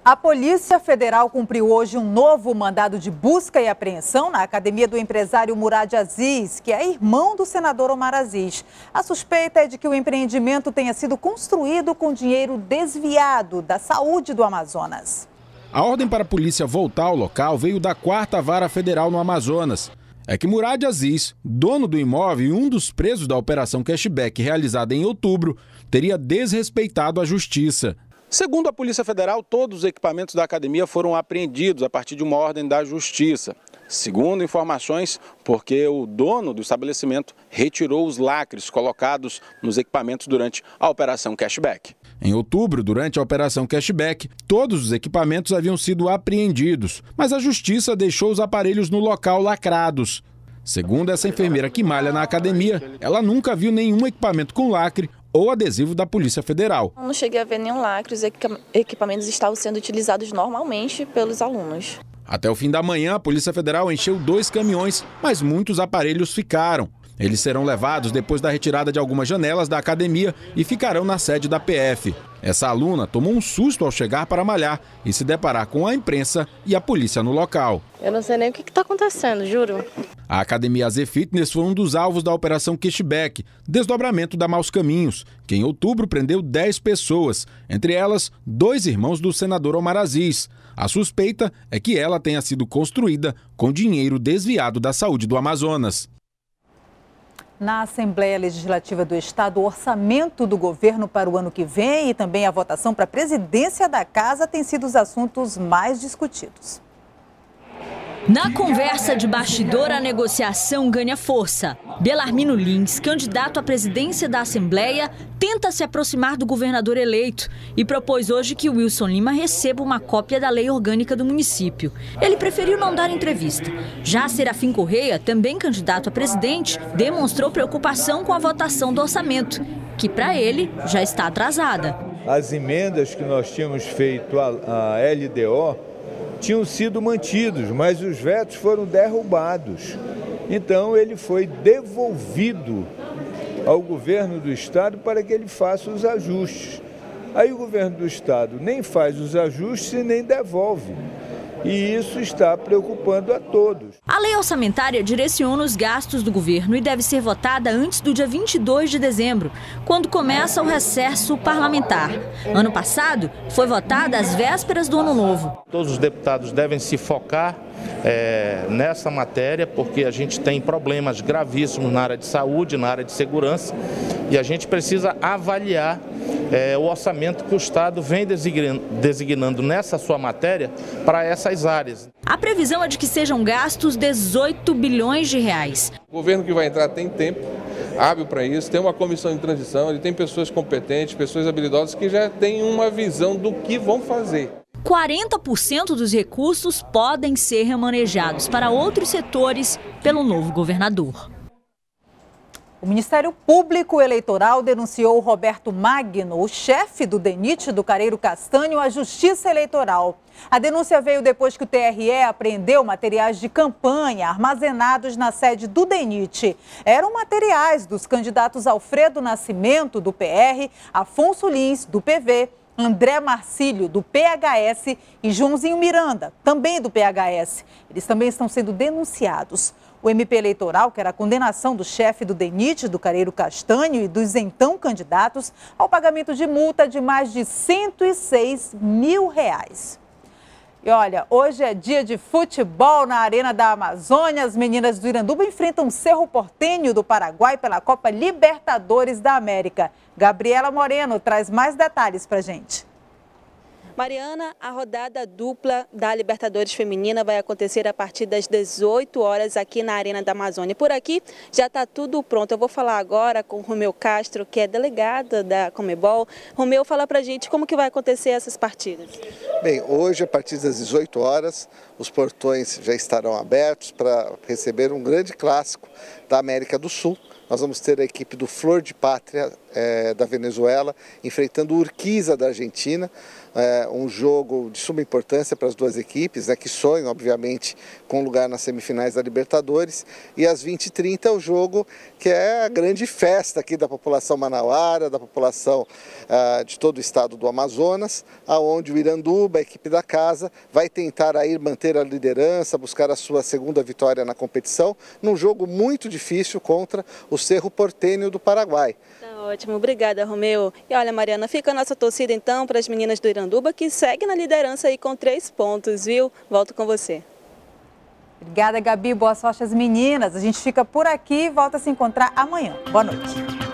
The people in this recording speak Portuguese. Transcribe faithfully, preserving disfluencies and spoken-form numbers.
A Polícia Federal cumpriu hoje um novo mandado de busca e apreensão na academia do empresário Murad Aziz, que é irmão do senador Omar Aziz. A suspeita é de que o empreendimento tenha sido construído com dinheiro desviado da saúde do Amazonas. A ordem para a polícia voltar ao local veio da quarta Vara Federal no Amazonas. É que Murad Aziz, dono do imóvel e um dos presos da Operação Cashback realizada em outubro, teria desrespeitado a justiça. Segundo a Polícia Federal, todos os equipamentos da academia foram apreendidos a partir de uma ordem da Justiça. Segundo informações, porque o dono do estabelecimento retirou os lacres colocados nos equipamentos durante a Operação Cashback. Em outubro, durante a Operação Cashback, todos os equipamentos haviam sido apreendidos, mas a Justiça deixou os aparelhos no local lacrados. Segundo essa enfermeira que malha na academia, ela nunca viu nenhum equipamento com lacre ou adesivo da Polícia Federal. Não cheguei a ver nenhum lacre, os equipamentos estavam sendo utilizados normalmente pelos alunos. Até o fim da manhã, a Polícia Federal encheu dois caminhões, mas muitos aparelhos ficaram. Eles serão levados depois da retirada de algumas janelas da academia e ficarão na sede da P F. Essa aluna tomou um susto ao chegar para malhar e se deparar com a imprensa e a polícia no local. Eu não sei nem o que está acontecendo, juro. A Academia A Z Fitness foi um dos alvos da Operação Cashback, desdobramento da Maus Caminhos, que em outubro prendeu dez pessoas, entre elas dois irmãos do senador Omar Aziz. A suspeita é que ela tenha sido construída com dinheiro desviado da saúde do Amazonas. Na Assembleia Legislativa do Estado, o orçamento do governo para o ano que vem e também a votação para a presidência da Casa têm sido os assuntos mais discutidos. Na conversa de bastidor, a negociação ganha força. Belarmino Lins, candidato à presidência da Assembleia, tenta se aproximar do governador eleito e propôs hoje que Wilson Lima receba uma cópia da lei orgânica do município. Ele preferiu não dar entrevista. Já Serafim Correia, também candidato a presidente, demonstrou preocupação com a votação do orçamento, que para ele já está atrasada. As emendas que nós tínhamos feito à L D O tinham sido mantidos, mas os vetos foram derrubados. Então ele foi devolvido ao governo do estado para que ele faça os ajustes. Aí o governo do estado nem faz os ajustes e nem devolve. E isso está preocupando a todos. A lei orçamentária direciona os gastos do governo e deve ser votada antes do dia vinte e dois de dezembro, quando começa o recesso parlamentar. Ano passado, foi votada às vésperas do Ano Novo. Todos os deputados devem se focar é, nessa matéria, porque a gente tem problemas gravíssimos na área de saúde, na área de segurança, e a gente precisa avaliar é, o orçamento que o Estado vem designando, designando nessa sua matéria para essas áreas. A previsão é de que sejam gastos dezoito bilhões de reais. O governo que vai entrar tem tempo hábil para isso, tem uma comissão de transição, ele tem pessoas competentes, pessoas habilidosas que já têm uma visão do que vão fazer. quarenta por cento dos recursos podem ser remanejados para outros setores pelo novo governador. O Ministério Público Eleitoral denunciou Roberto Magno, o chefe do DENIT do Careiro Castanho, à Justiça Eleitoral. A denúncia veio depois que o T R E apreendeu materiais de campanha armazenados na sede do DENIT. Eram materiais dos candidatos Alfredo Nascimento, do P R, Afonso Lins, do P V, André Marcílio, do P H S, e Joãozinho Miranda, também do P H S. Eles também estão sendo denunciados. O M P Eleitoral quer a condenação do chefe do DENIT, do Careiro Castanho, e dos então candidatos ao pagamento de multa de mais de cento e seis mil reais. E olha, hoje é dia de futebol na Arena da Amazônia. As meninas do Iranduba enfrentam o Cerro Porteño do Paraguai pela Copa Libertadores da América. Gabriela Moreno traz mais detalhes pra gente. Mariana, a rodada dupla da Libertadores Feminina vai acontecer a partir das dezoito horas aqui na Arena da Amazônia. Por aqui já está tudo pronto. Eu vou falar agora com o Romeu Castro, que é delegada da Conmebol. Romeu, fala pra gente como que vai acontecer essas partidas. Bem, hoje a partir das dezoito horas, os portões já estarão abertos para receber um grande clássico da América do Sul. Nós vamos ter a equipe do Flor de Pátria é, da Venezuela, enfrentando o Urquiza da Argentina. É um jogo de suma importância para as duas equipes, né, que sonham, obviamente, com lugar nas semifinais da Libertadores. E às vinte e trinta o jogo que é a grande festa aqui da população manauara, da população ah, de todo o estado do Amazonas, aonde o Iranduba, a equipe da casa, vai tentar aí manter a liderança, buscar a sua segunda vitória na competição, num jogo muito difícil contra o Cerro Porteño do Paraguai. Tá ótimo, obrigada, Romeu. E olha, Mariana, fica a nossa torcida então para as meninas do Iranduba, que segue na liderança aí com três pontos, viu? Volto com você. Obrigada, Gabi. Boa sorte às meninas. A gente fica por aqui e volta a se encontrar amanhã. Boa noite.